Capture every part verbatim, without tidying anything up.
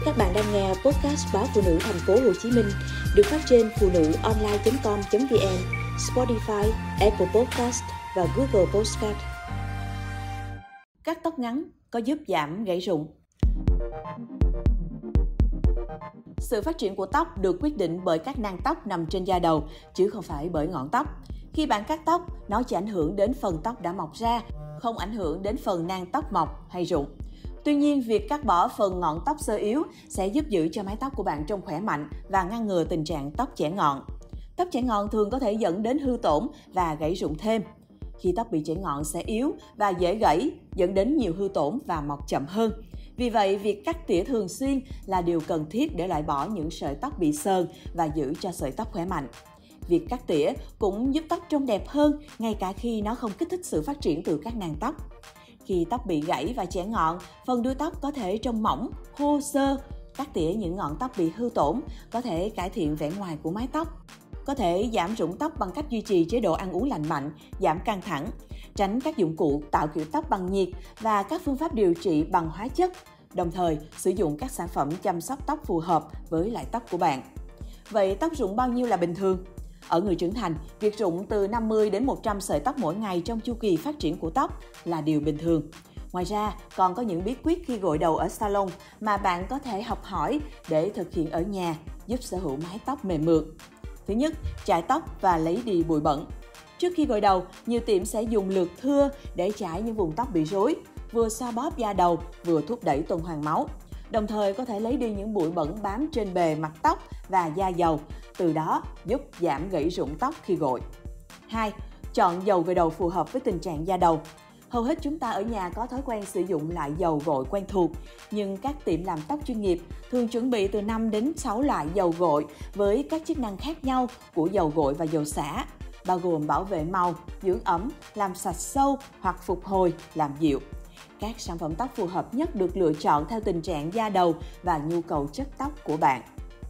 Các bạn đang nghe podcast báo Phụ Nữ Thành phố Hồ Chí Minh được phát trên phụ nữ online chấm com chấm vn, Spotify, Apple Podcast và Google Podcast. Cắt tóc ngắn có giúp giảm gãy rụng? Sự phát triển của tóc được quyết định bởi các nang tóc nằm trên da đầu, chứ không phải bởi ngọn tóc. Khi bạn cắt tóc, nó chỉ ảnh hưởng đến phần tóc đã mọc ra, không ảnh hưởng đến phần nang tóc mọc hay rụng. Tuy nhiên, việc cắt bỏ phần ngọn tóc xơ yếu sẽ giúp giữ cho mái tóc của bạn trông khỏe mạnh và ngăn ngừa tình trạng tóc chẻ ngọn. Tóc chẻ ngọn thường có thể dẫn đến hư tổn và gãy rụng thêm. Khi tóc bị chẻ ngọn sẽ yếu và dễ gãy, dẫn đến nhiều hư tổn và mọc chậm hơn. Vì vậy, việc cắt tỉa thường xuyên là điều cần thiết để loại bỏ những sợi tóc bị sờn và giữ cho sợi tóc khỏe mạnh. Việc cắt tỉa cũng giúp tóc trông đẹp hơn, ngay cả khi nó không kích thích sự phát triển từ các nang tóc. Khi tóc bị gãy và chẻ ngọn, phần đuôi tóc có thể trông mỏng, khô xơ. Cắt tỉa những ngọn tóc bị hư tổn có thể cải thiện vẻ ngoài của mái tóc. Có thể giảm rụng tóc bằng cách duy trì chế độ ăn uống lành mạnh, giảm căng thẳng, tránh các dụng cụ tạo kiểu tóc bằng nhiệt và các phương pháp điều trị bằng hóa chất, đồng thời sử dụng các sản phẩm chăm sóc tóc phù hợp với loại tóc của bạn. Vậy tóc rụng bao nhiêu là bình thường? Ở người trưởng thành, việc rụng từ năm mươi đến một trăm sợi tóc mỗi ngày trong chu kỳ phát triển của tóc là điều bình thường. Ngoài ra, còn có những bí quyết khi gội đầu ở salon mà bạn có thể học hỏi để thực hiện ở nhà, giúp sở hữu mái tóc mềm mượt. Thứ nhất, chải tóc và lấy đi bụi bẩn. Trước khi gội đầu, nhiều tiệm sẽ dùng lược thưa để chải những vùng tóc bị rối, vừa xoa bóp da đầu, vừa thúc đẩy tuần hoàn máu. Đồng thời có thể lấy đi những bụi bẩn bám trên bề mặt tóc và da dầu, từ đó giúp giảm gãy rụng tóc khi gội. hai. Chọn dầu gội đầu phù hợp với tình trạng da đầu. Hầu hết chúng ta ở nhà có thói quen sử dụng loại dầu gội quen thuộc, nhưng các tiệm làm tóc chuyên nghiệp thường chuẩn bị từ năm đến sáu loại dầu gội với các chức năng khác nhau của dầu gội và dầu xả, bao gồm bảo vệ màu, dưỡng ẩm, làm sạch sâu hoặc phục hồi, làm dịu. Các sản phẩm tóc phù hợp nhất được lựa chọn theo tình trạng da đầu và nhu cầu chất tóc của bạn.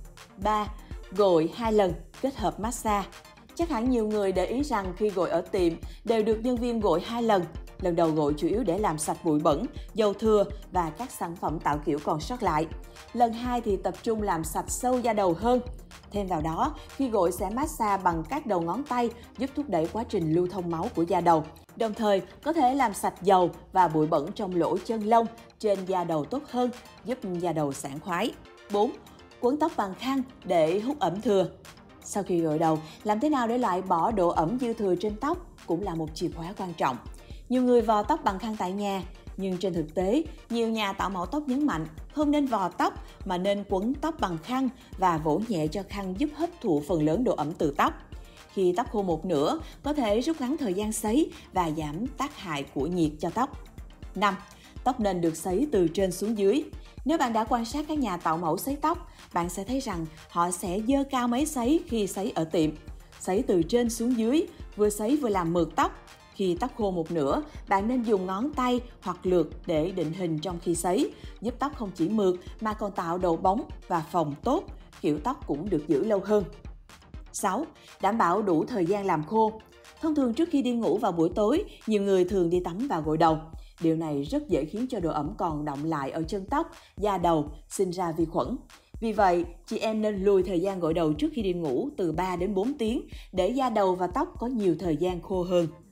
ba. Gội hai lần, kết hợp massage. Chắc hẳn nhiều người để ý rằng khi gội ở tiệm đều được nhân viên gội hai lần. Lần đầu gội chủ yếu để làm sạch bụi bẩn, dầu thừa và các sản phẩm tạo kiểu còn sót lại. Lần hai thì tập trung làm sạch sâu da đầu hơn. Thêm vào đó, khi gội sẽ massage bằng các đầu ngón tay giúp thúc đẩy quá trình lưu thông máu của da đầu. Đồng thời, có thể làm sạch dầu và bụi bẩn trong lỗ chân lông trên da đầu tốt hơn, giúp da đầu sảng khoái. bốn. Quấn tóc bằng khăn để hút ẩm thừa. Sau khi gội đầu, làm thế nào để loại bỏ độ ẩm dư thừa trên tóc cũng là một chìa khóa quan trọng. Nhiều người vò tóc bằng khăn tại nhà, nhưng trên thực tế, nhiều nhà tạo mẫu tóc nhấn mạnh không nên vò tóc mà nên quấn tóc bằng khăn và vỗ nhẹ cho khăn giúp hấp thụ phần lớn độ ẩm từ tóc. Khi tóc khô một nửa, có thể rút ngắn thời gian sấy và giảm tác hại của nhiệt cho tóc. năm. Tóc nên được sấy từ trên xuống dưới. Nếu bạn đã quan sát các nhà tạo mẫu sấy tóc, bạn sẽ thấy rằng họ sẽ giơ cao máy sấy khi sấy ở tiệm. Sấy từ trên xuống dưới, vừa sấy vừa làm mượt tóc. Khi tóc khô một nửa, bạn nên dùng ngón tay hoặc lược để định hình trong khi sấy, giúp tóc không chỉ mượt mà còn tạo độ bóng và phồng tốt, kiểu tóc cũng được giữ lâu hơn. sáu. Đảm bảo đủ thời gian làm khô. Thông thường trước khi đi ngủ vào buổi tối, nhiều người thường đi tắm và gội đầu. Điều này rất dễ khiến cho độ ẩm còn đọng lại ở chân tóc, da đầu, sinh ra vi khuẩn. Vì vậy, chị em nên lùi thời gian gội đầu trước khi đi ngủ từ ba đến bốn tiếng để da đầu và tóc có nhiều thời gian khô hơn.